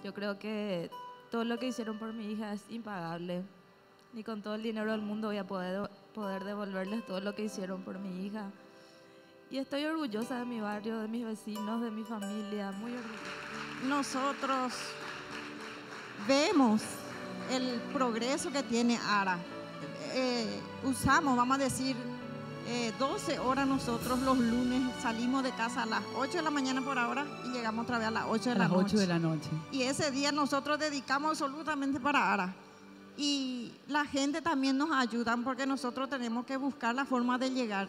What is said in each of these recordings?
Yo creo que todo lo que hicieron por mi hija es impagable. Ni con todo el dinero del mundo voy a poder devolverles todo lo que hicieron por mi hija. Y estoy orgullosa de mi barrio, de mis vecinos, de mi familia, muy orgullosa. Nosotros vemos el progreso que tiene ARA. Usamos, vamos a decir, 12 horas nosotros los lunes, salimos de casa a las 8 de la mañana por ahora y llegamos otra vez a las 8 de la noche. A las 8 de la noche. Y ese día nosotros dedicamos absolutamente para ARA. Y la gente también nos ayuda porque nosotros tenemos que buscar la forma de llegar.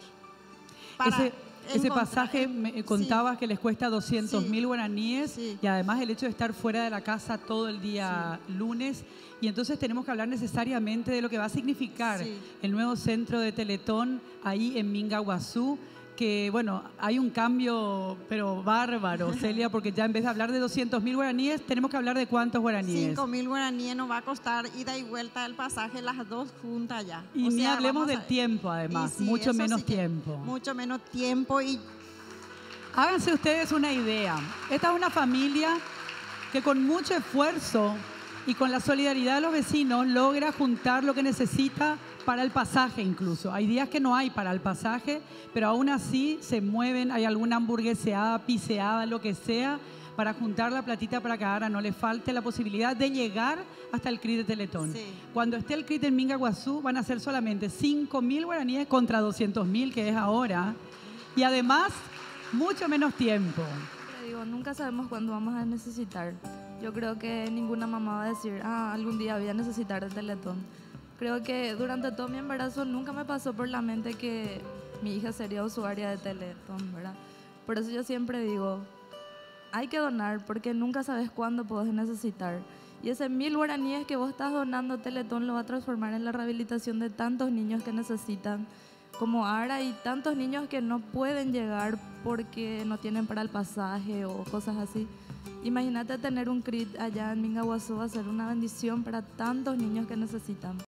Ese pasaje me contabas que les cuesta 200.000 guaraníes Sí. y además el hecho de estar fuera de la casa todo el día lunes. Y entonces tenemos que hablar necesariamente de lo que va a significar el nuevo centro de Teletón ahí en Mingaguazú, que bueno, hay un cambio pero bárbaro, Celia, porque ya en vez de hablar de 200.000 guaraníes, tenemos que hablar de cuántos guaraníes. 5.000 guaraníes nos va a costar ida y vuelta el pasaje, las dos juntas ya. Y ni hablemos del tiempo además, mucho menos tiempo. Mucho menos tiempo y... Háganse ustedes una idea. Esta es una familia que con mucho esfuerzo y con la solidaridad de los vecinos logra juntar lo que necesita para el pasaje incluso. Hay días que no hay para el pasaje, pero aún así se mueven, hay alguna hamburgueseada, piseada, lo que sea, para juntar la platita para que ahora no le falte la posibilidad de llegar hasta el CRIT de Teletón. Sí. Cuando esté el CRIT en Mingaguazú van a ser solamente 5.000 guaraníes contra 200.000 que es ahora. Y además, mucho menos tiempo. Te digo, nunca sabemos cuándo vamos a necesitar. Yo creo que ninguna mamá va a decir, algún día voy a necesitar de Teletón. Creo que durante todo mi embarazo nunca me pasó por la mente que mi hija sería usuaria de Teletón, ¿verdad? Por eso yo siempre digo, hay que donar porque nunca sabes cuándo podés necesitar. Y ese 1.000 guaraníes que vos estás donando, Teletón lo va a transformar en la rehabilitación de tantos niños que necesitan, como ARA, y tantos niños que no pueden llegar porque no tienen para el pasaje o cosas así. Imagínate tener un CRIT allá en Mingaguazú, va a ser una bendición para tantos niños que necesitan.